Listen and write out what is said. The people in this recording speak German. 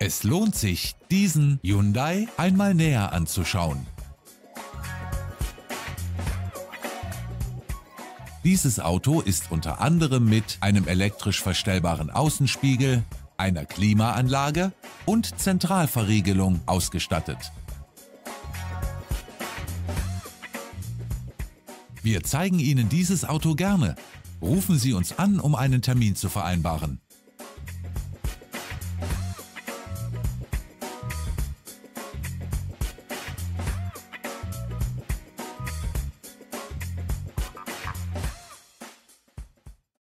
Es lohnt sich, diesen Hyundai einmal näher anzuschauen. Dieses Auto ist unter anderem mit einem elektrisch verstellbaren Außenspiegel, einer Klimaanlage und Zentralverriegelung ausgestattet. Wir zeigen Ihnen dieses Auto gerne. Rufen Sie uns an, um einen Termin zu vereinbaren.